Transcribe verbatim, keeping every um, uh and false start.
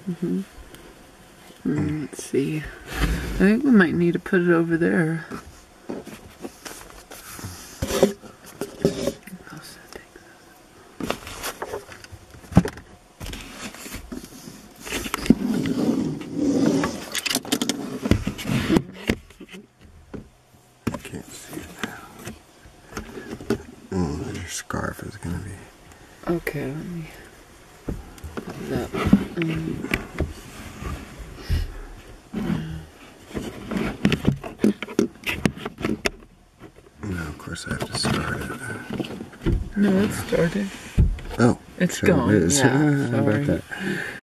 Mm-hmm. Mm, let's see. I think we might need to put it over there. Can't see it now. Oh, your scarf is gonna be. Okay, let me put that. Um, No, of course I have to start it. no, it started. Oh, It's so going. it is. Yeah, Ah, how sorry. about that?